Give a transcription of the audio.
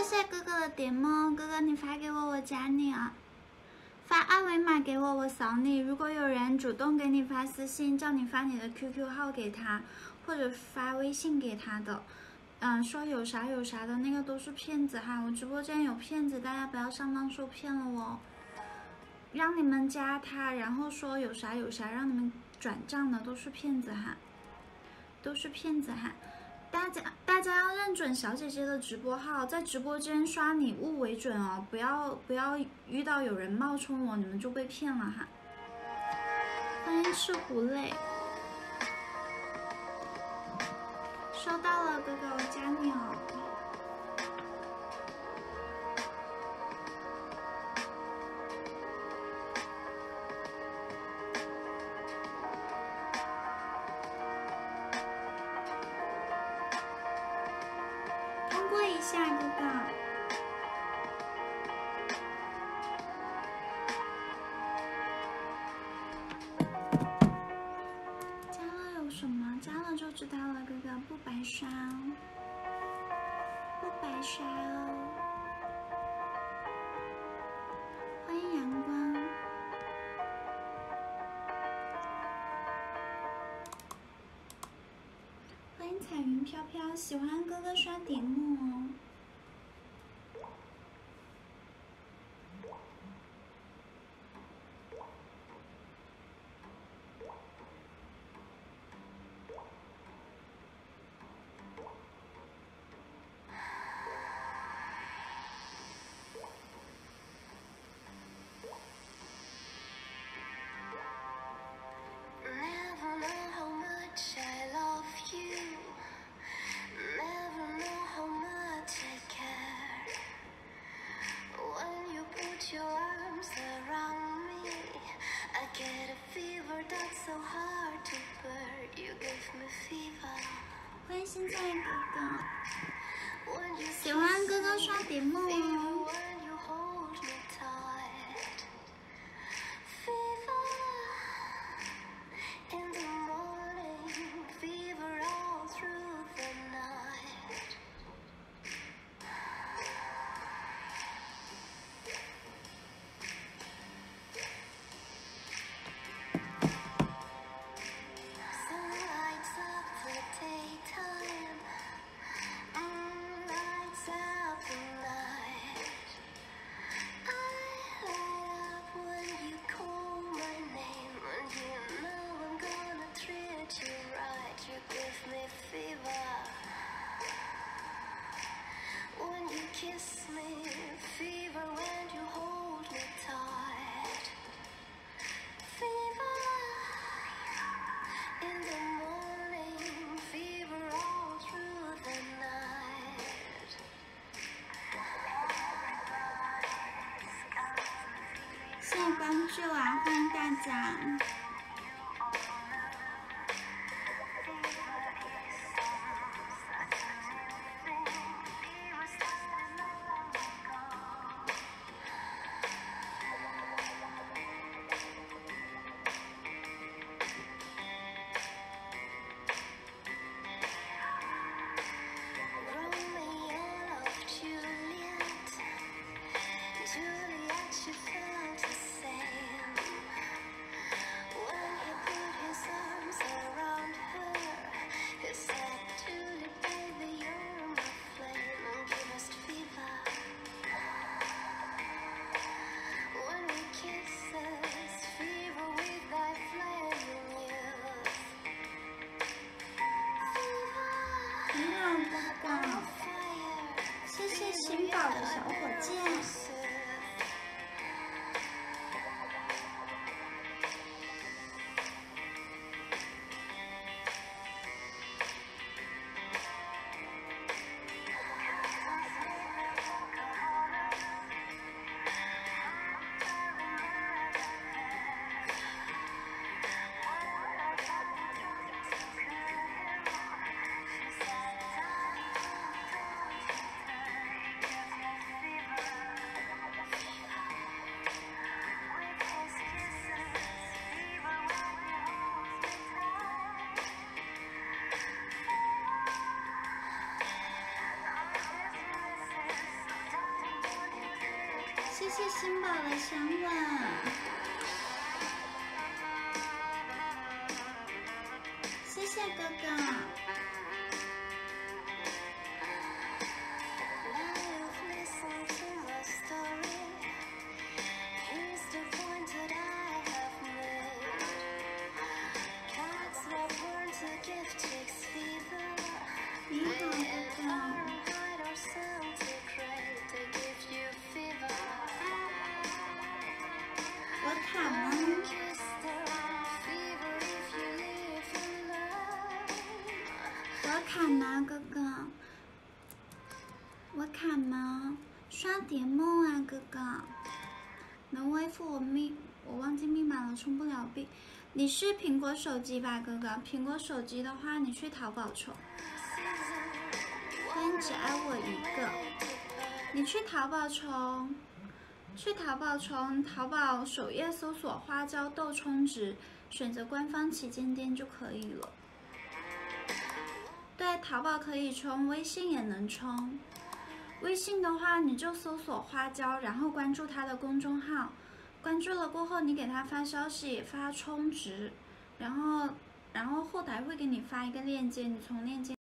谢哥哥的点梦，哥哥你发给我，我加你啊。发二维码给我，我扫你。如果有人主动给你发私信，叫你发你的 QQ 号给他，或者发微信给他的，说有啥有啥的，那个都是骗子哈。我直播间有骗子，大家不要上当受骗了哦。让你们加他，然后说有啥有啥，让你们转账的都是骗子哈，都是骗子哈。大家要认准小姐姐的直播号，在直播间刷礼物为准哦，不要遇到有人冒充我，你们就被骗了哈。欢迎吃狐类，收到了，哥哥我加你哦。通过一下，哥哥。加了有什么？加了就知道了，哥哥不白刷哦，不白刷哦。欢迎阳光。欢迎彩云飘飘，喜欢哥哥刷点幕哦。欢迎现在哥哥，喜欢哥哥刷点幕哦。谢谢关注啊，欢迎大家。谢谢新宝的小火箭。 谢新宝的香吻，谢谢哥哥。你好，哥哥。我卡吗？我卡吗，哥哥？我卡吗？刷碟梦啊，哥哥。能微付我忘记密码了，充不了币。你是苹果手机吧，哥哥？苹果手机的话，你去淘宝充。但只爱我一个。你去淘宝充。淘宝首页搜索花椒豆充值，选择官方旗舰店就可以了。对，淘宝可以充，微信也能充。微信的话，你就搜索花椒，然后关注他的公众号。关注了过后，你给他发消息，发充值，然后后台会给你发一个链接，你从链接。